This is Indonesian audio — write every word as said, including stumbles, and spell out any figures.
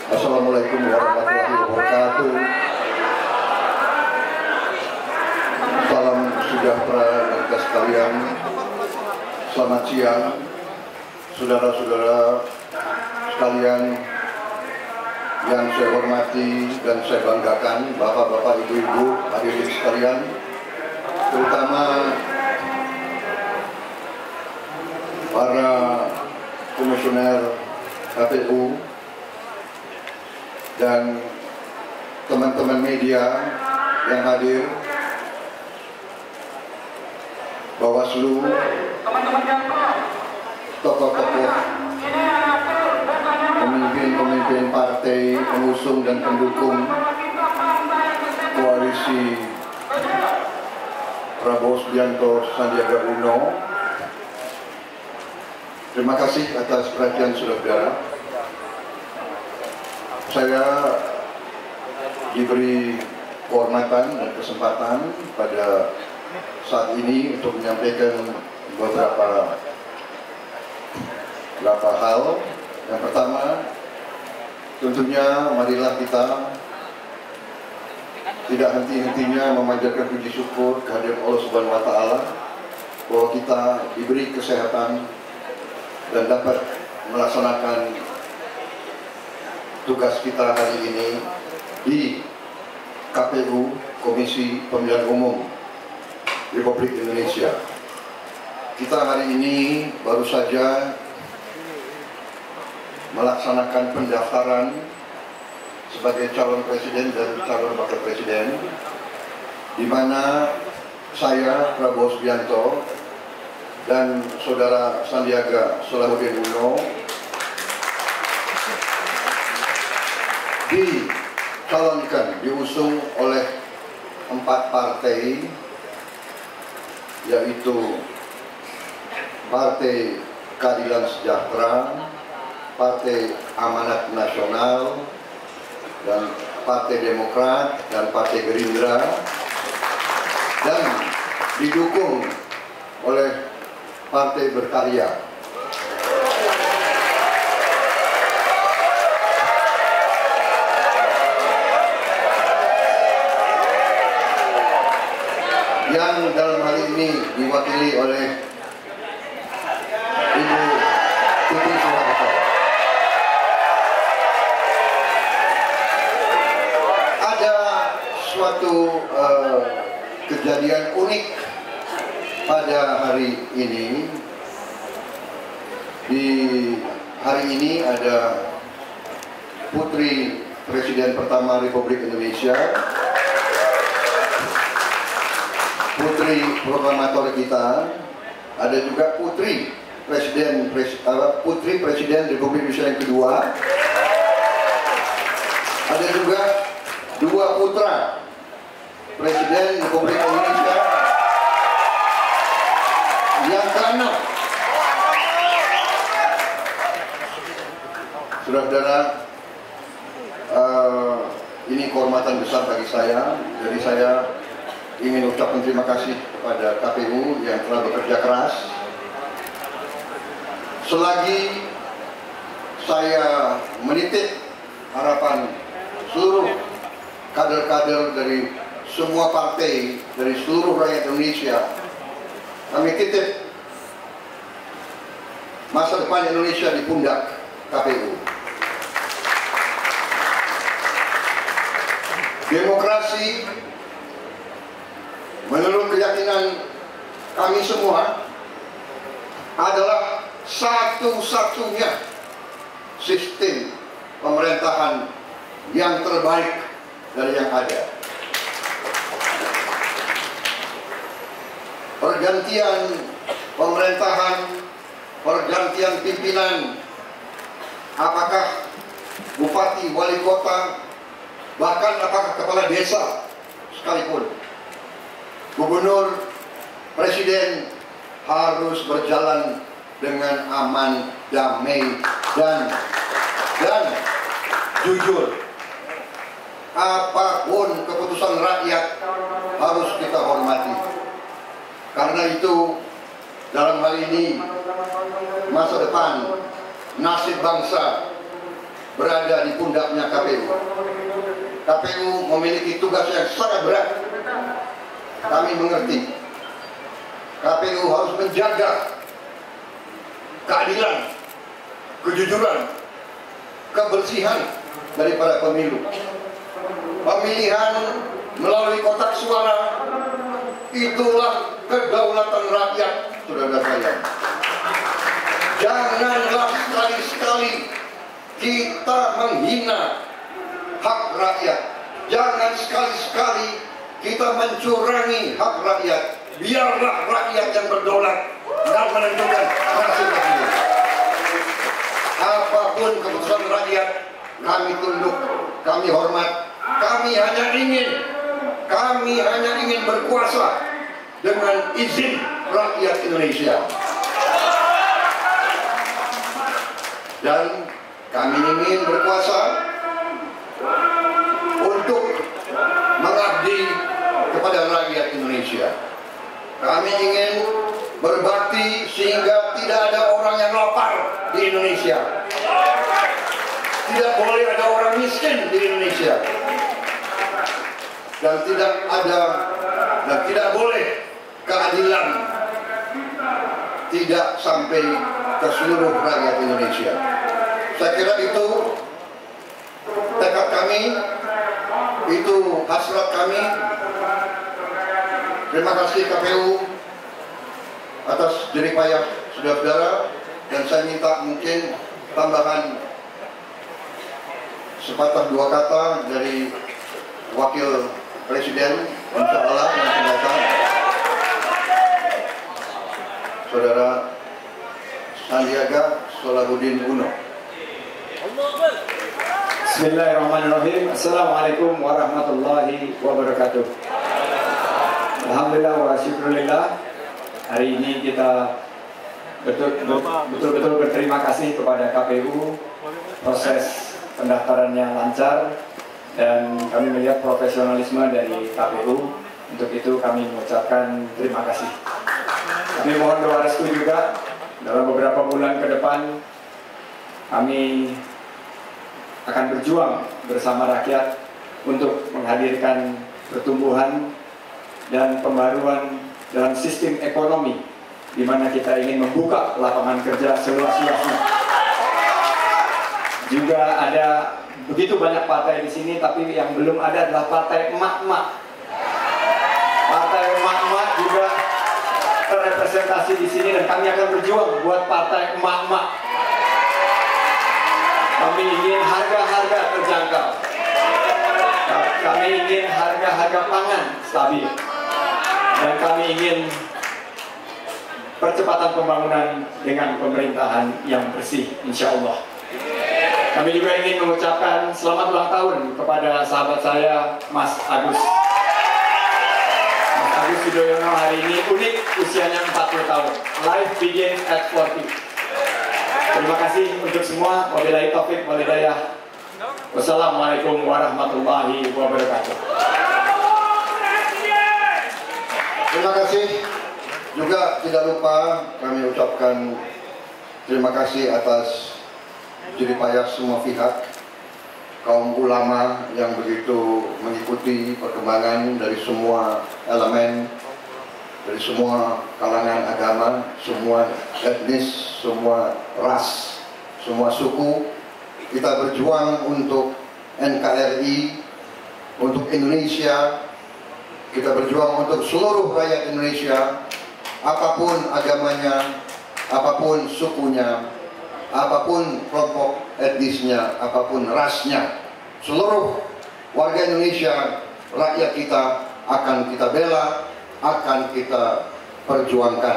Assalamualaikum warahmatullahi wabarakatuh. Salam sejahtera bagi sekalian. Selamat siang, saudara-saudara sekalian yang saya hormati dan saya banggakan, bapak-bapak, ibu-ibu, hadirin sekalian, terutama para komisioner K P U dan teman-teman media yang hadir, Bawaslu, tokoh-tokoh, pemimpin-pemimpin partai, pengusung dan pendukung koalisi Prabowo Subianto Sandiaga Uno. Terima kasih atas perhatian saudara. Saya diberi kehormatan dan kesempatan pada saat ini untuk menyampaikan beberapa beberapa hal. Yang pertama, tentunya marilah kita tidak henti-hentinya memanjatkan puji syukur kehadirat Allah Subhanahu wa Ta'ala bahwa kita diberi kesehatan dan dapat melaksanakan tugas kita hari ini di K P U, Komisi Pemilihan Umum Republik Indonesia. Kita hari ini baru saja melaksanakan pendaftaran sebagai calon presiden dan calon wakil presiden, di mana saya Prabowo Subianto dan saudara Sandiaga Salahuddin Uno dicalonkan, diusung oleh empat partai, yaitu Partai Keadilan Sejahtera, Partai Amanat Nasional, dan Partai Demokrat dan Partai Gerindra, dan didukung oleh Partai Berkarya. Yang dalam hal ini diwakili oleh Ibu Tuti Soeharto. Ada suatu uh, kejadian unik pada hari ini. Di hari ini ada Putri Presiden pertama Republik Indonesia, Putri Proklamator kita, ada juga Putri Presiden pres, uh, Putri Presiden Republik Indonesia yang kedua, ada juga dua putra Presiden Republik Indonesia yang keenam. Saudara-saudara, uh, ini kehormatan besar bagi saya. Jadi saya ingin ucapkan terima kasih kepada K P U yang telah bekerja keras. Selagi saya menitip harapan seluruh kader-kader dari semua partai, dari seluruh rakyat Indonesia, kami titip masa depan Indonesia di pundak K P U. Demokrasi menurut keyakinan kami semua adalah satu-satunya sistem pemerintahan yang terbaik dari yang ada. Pergantian pemerintahan, pergantian pimpinan, apakah bupati, wali kota, bahkan apakah kepala desa sekalipun, gubernur, presiden, harus berjalan dengan aman, damai, dan dan jujur. Apapun keputusan rakyat harus kita hormati. Karena itu, dalam hal ini, masa depan, nasib bangsa berada di pundaknya K P U. K P U memiliki tugas yang sangat berat. Kami mengerti. K P U harus menjaga keadilan, kejujuran, kebersihan daripada pemilu. Pemilihan melalui kotak suara itulah kedaulatan rakyat, saudara sekalian. Janganlah sekali-sekali kita menghina hak rakyat. Jangan sekali-sekali kita mencurangi hak rakyat. Biarlah rakyat yang berdaulat dan menentukan hasil pemilu. Apapun keputusan rakyat, kami tunduk, kami hormat. Kami hanya ingin, kami hanya ingin berkuasa dengan izin rakyat Indonesia. Dan kami ingin berkuasa untuk mengabdi kepada rakyat Indonesia. Kami ingin berbakti sehingga tidak ada orang yang lapar di Indonesia. Tidak boleh ada orang miskin di Indonesia. Dan tidak ada dan tidak boleh keadilan tidak sampai ke seluruh rakyat Indonesia. Saya kira itu tekad kami, itu hasrat kami. Terima kasih K P U atas jerih payah saudara-saudara, dan saya minta mungkin tambahan sepatah dua kata dari Wakil Presiden, insya Allah yang akan datang, Saudara Sandiaga Salahuddin Uno. Bismillahirrahmanirrahim. Assalamualaikum warahmatullahi wabarakatuh. Alhamdulillah wa syukurillah. Hari ini kita betul-betul berterima kasih kepada K P U. Proses pendaftarannya lancar dan kami melihat profesionalisme dari K P U. Untuk itu kami mengucapkan terima kasih. Kami mohon doa restu juga dalam beberapa bulan ke depan kami akan berjuang bersama rakyat untuk menghadirkan pertumbuhan dan pembaruan dalam sistem ekonomi, di mana kita ingin membuka lapangan kerja seluas-luasnya. Juga ada begitu banyak partai di sini, tapi yang belum ada adalah partai emak-emak. Partai emak-emak juga terrepresentasi di sini, dan kami akan berjuang buat partai emak-emak. Kami ingin harga-harga terjangkau. Kami ingin harga-harga pangan stabil. Dan kami ingin percepatan pembangunan dengan pemerintahan yang bersih, insya Allah. Kami juga ingin mengucapkan selamat ulang tahun kepada sahabat saya, Mas Agus. Mas Agus Yudhoyono hari ini unik, usianya empat puluh tahun. Life begins at forty. Terima kasih untuk semua. Wabillahi taufiq wal hidayah. Wassalamualaikum warahmatullahi wabarakatuh. Terima kasih. Juga tidak lupa kami ucapkan terima kasih atas jerih payah semua pihak, kaum ulama yang begitu mengikuti perkembangan dari semua elemen, dari semua kalangan agama, semua etnis, semua ras, semua suku. Kita berjuang untuk N K R I, untuk Indonesia. Kita berjuang untuk seluruh rakyat Indonesia, apapun agamanya, apapun sukunya, apapun kelompok etnisnya, apapun rasnya. Seluruh warga Indonesia, rakyat kita akan kita bela, akan kita perjuangkan.